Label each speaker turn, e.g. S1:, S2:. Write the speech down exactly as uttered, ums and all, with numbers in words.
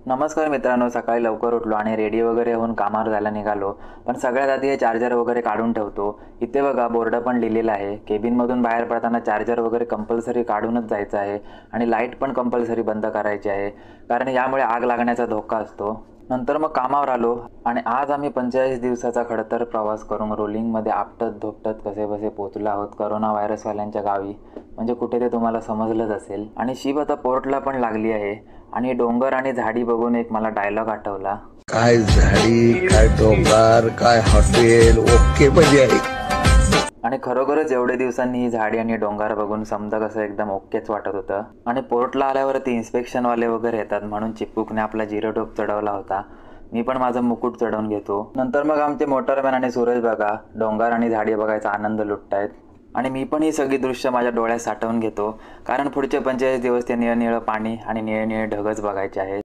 S1: नमस्कार मित्रांनो, सकाळी लवकर उठलो आणि रेडी वगैरे होऊन कामावर जायला निघालो. पण सगळ्यात आधी हे चार्जर वगैरे काढून ठेवतो. इथे बघा बोर्ड पण लिहिलेला आहे, केबिनमधून बाहेर पडताना चार्जर वगैरे कंपल्सरी काढूनच जायचं आहे आणि लाईट पण कंपल्सरी बंद करायची आहे, कारण यामुळे आग लागण्याचा धोका असतो. नंतर मग कामावर आलो आणि आज आम्ही पंचेचाळीस दिवसाचा खडतर प्रवास करून रोलिंगमध्ये आपटत धोपटत कसेबसे पोहोचलो आहोत करोना व्हायरसवाल्यांच्या गावी. म्हणजे कुठे ते तुम्हाला समजलंच असेल. आणि शिप आता पोर्टला पण लागली आहे आणि डोंगर आणि झाडी बघून एक मला डायलॉग आठवला,
S2: काय झाडी, काय डोंगर, काय हॉटेल, ओके मजा आहे.
S1: आणि खरोखरच एवढे दिवसांनी ही झाडी आणि डोंगर बघून समजा कसं एकदम ओकेच वाटत होतं. आणि पोर्टला आल्यावरती इन्स्पेक्शनवाले वगैरे येतात म्हणून चिपकूकने आपला जिरो टोप चढवला होता. मी पण माझं मुकुट चढवून घेतो. नंतर मग आमचे मोटरमॅन आणि सूरज बघा डोंगर आणि झाडी बघायचा आनंद लुटतायत आणि मी पण ही सगळी दृश्य माझ्या डोळ्यात साठवून घेतो, कारण पुढचे पंचेचाळीस दिवस ते निळं निळं पाणी आणि निळे निळे ढगच बघायचे आहेत.